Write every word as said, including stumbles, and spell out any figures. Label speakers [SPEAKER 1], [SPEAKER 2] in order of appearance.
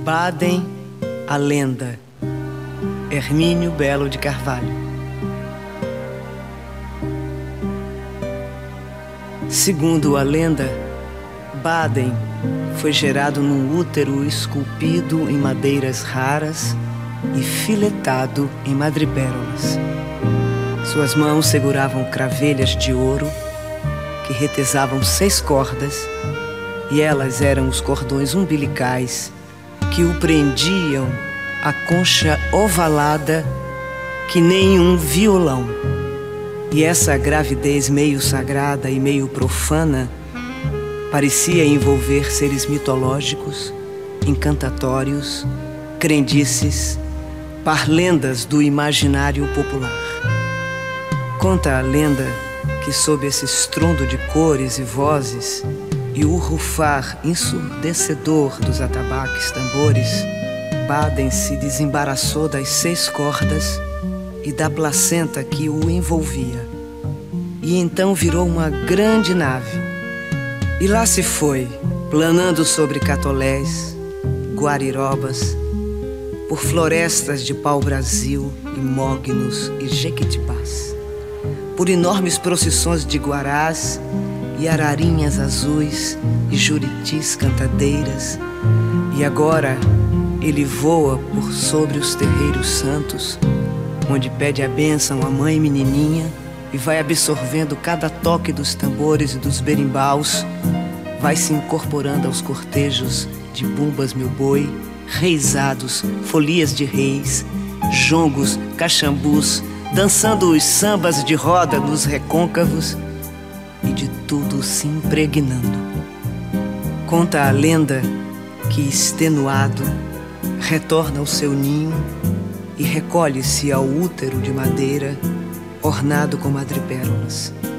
[SPEAKER 1] Baden, a lenda. Hermínio Belo de Carvalho. Segundo a lenda, Baden foi gerado num útero esculpido em madeiras raras e filetado em madrepérolas. Suas mãos seguravam cravelhas de ouro que retesavam seis cordas, e elas eram os cordões umbilicais que o prendiam à concha ovalada que nem um violão. E essa gravidez meio sagrada e meio profana parecia envolver seres mitológicos, encantatórios, crendices, parlendas do imaginário popular. Conta a lenda que sob esse estrondo de cores e vozes e o rufar ensurdecedor dos atabaques tambores, Baden se desembaraçou das seis cordas e da placenta que o envolvia. E então virou uma grande nave. E lá se foi, planando sobre catolés, guarirobas, por florestas de pau-brasil e mognos e jequitibás, por enormes procissões de guarás e ararinhas azuis e juritis cantadeiras. E agora ele voa por sobre os terreiros santos, onde pede a bênção à mãe menininha e vai absorvendo cada toque dos tambores e dos berimbaus, vai se incorporando aos cortejos de bumbas meu boi, reisados, folias de reis, jongos, caxambus, dançando os sambas de roda nos recôncavos e de tudo se impregnando. Conta a lenda que, extenuado, retorna ao seu ninho e recolhe-se ao útero de madeira ornado com madrepérolas.